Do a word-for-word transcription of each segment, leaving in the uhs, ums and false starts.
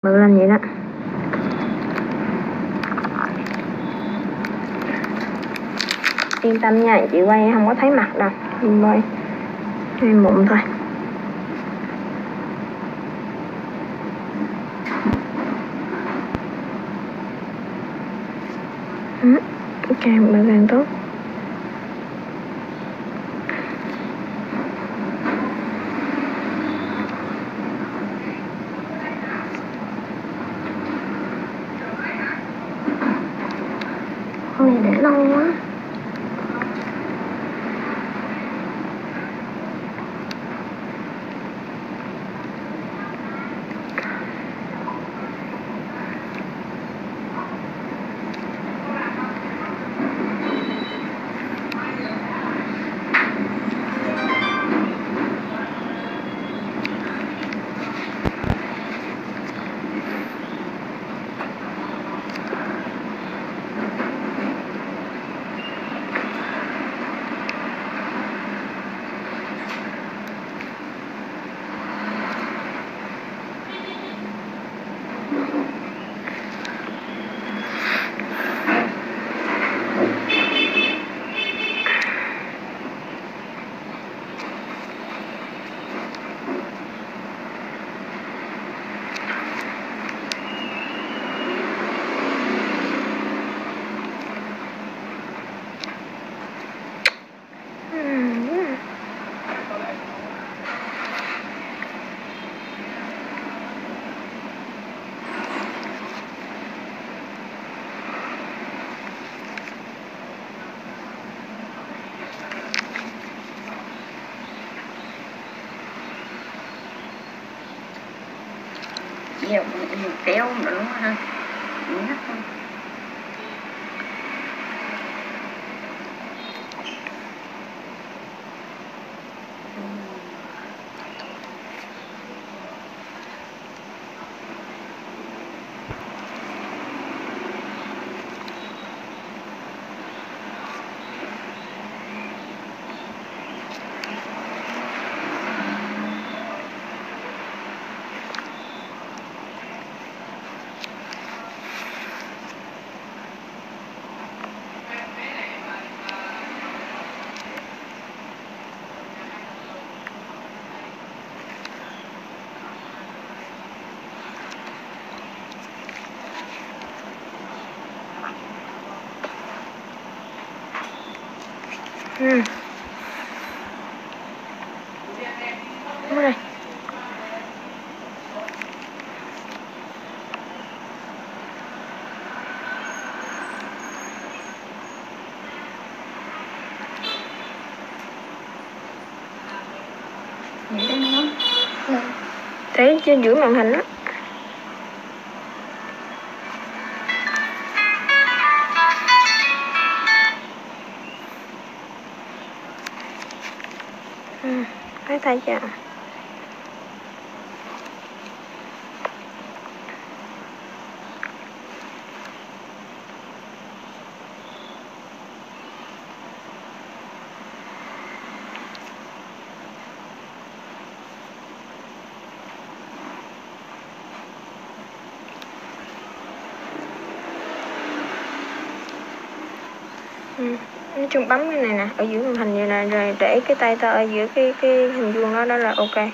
bự lên vậy đó. Yên tâm nha, chị quay không có thấy mặt đâu, quay hay mụn thôi. Ừ, càng bự càng tốt. Ôi để lâu quá. Nhiều mình kéo nữa đúng không ha? Nhắc không? Ừ. Đúng rồi. Vậy đó nó. Ừ. Thấy trên giữa màn hình á. Ừ, thấy tay chưa? Ừ. Nói chung bấm cái này nè, ở giữa màn hình vậy nè, rồi để cái tay ta ở giữa cái cái hình vuông đó, đó là ok.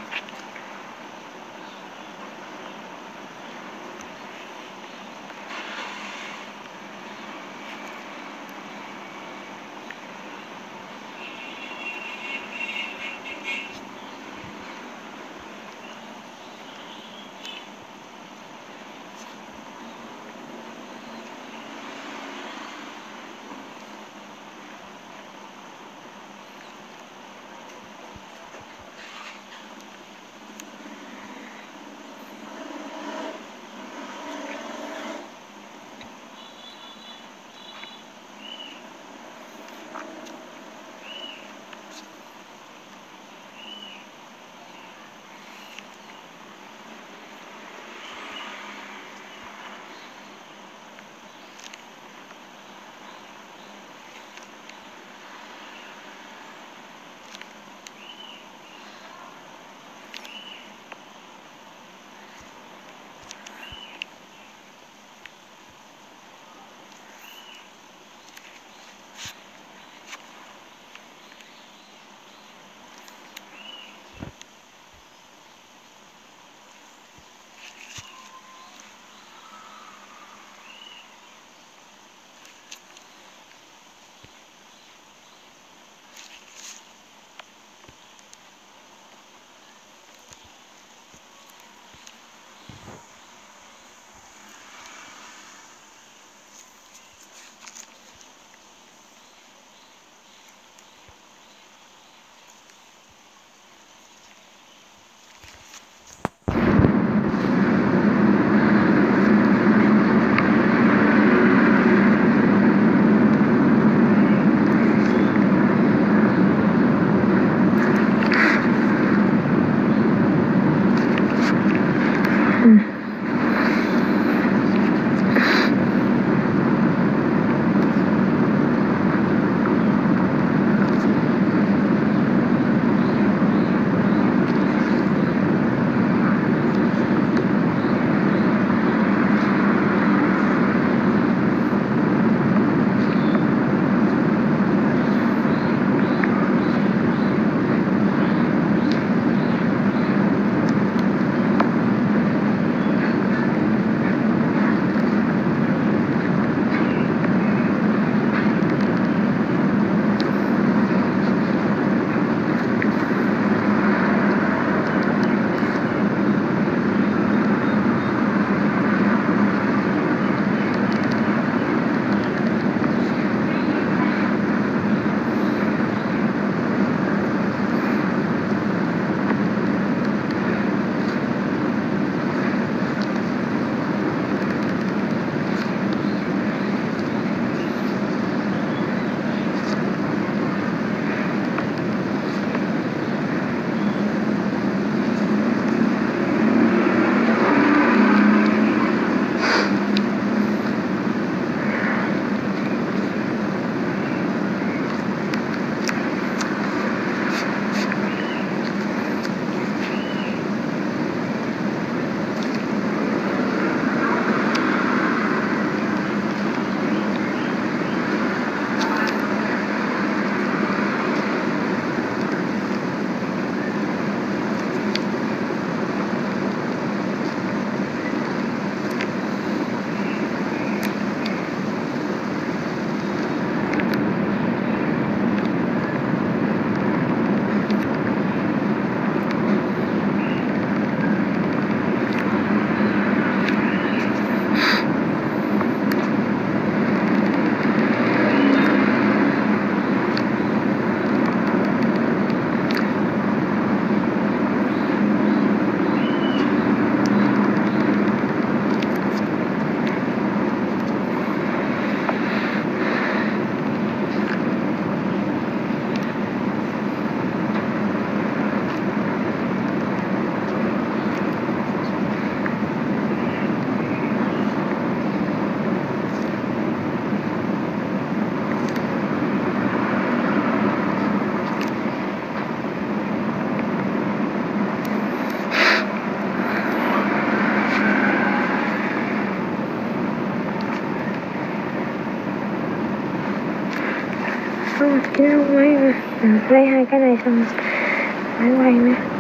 không, chín không mấy. À, lấy hai cái này xong phải quay nữa.